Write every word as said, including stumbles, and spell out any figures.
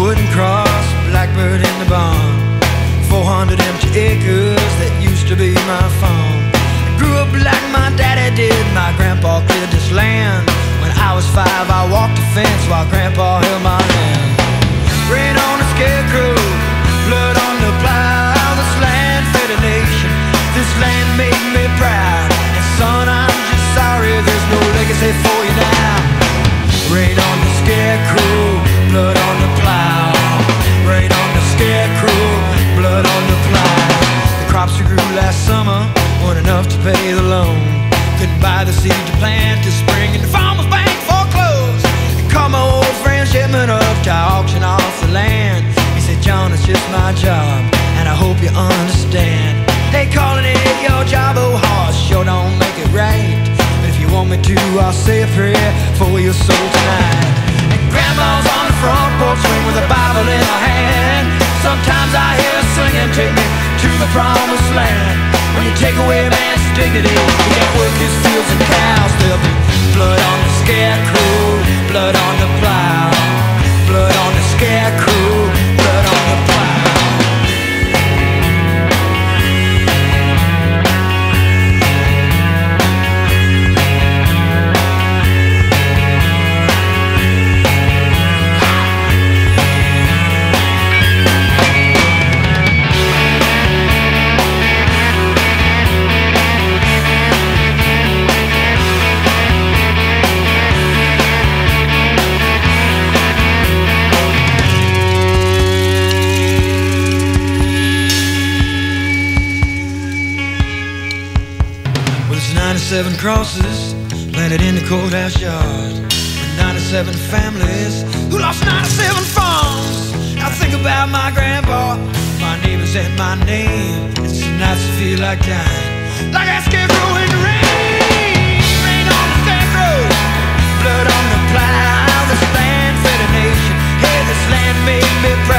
wooden cross, blackbird in the barn. Four hundred empty acres that used to be my farm. I grew up like my daddy did. My grandpa cleared this land. When I was five, I walked the fence while grandpa held my hand. Rain on the scarecrow, blood on the plow. This land fed a nation, this land made me proud. And son, I'm just sorry there's no legacy for you now. Rain on the scarecrow, blood on the plow. Rain on the scarecrow, blood on the plow. The crops we grew last summer weren't enough to pay the loan. Couldn't buy the seed to plant this spring, and the farmer's bank foreclosed. And called my old friend Gehman up to auction off the land. He said, John, it's just my job, and I hope you understand. They calling it your job, oh horse, sure don't make it right. But if you want me to, I'll say a prayer for your soul tonight. And grandma's on the front porch swing with a Bible in her hand. Sometimes I hear her singing, take me to the promised land. When you take away man's dignity, he can't work his fields and cows. There'll be blood on the scarecrow, blood on the plow. Blood on the scarecrow, blood on the plow. ninety-seven crosses planted in the courthouse yard, with ninety-seven families who lost ninety-seven farms. I think about my grandpa, my neighbors, and my name. It's some nights I feel like dying, like a scarecrow in the rain. Rain on the scarecrow, blood on the plow. This land fed a nation, hey, this land made me proud.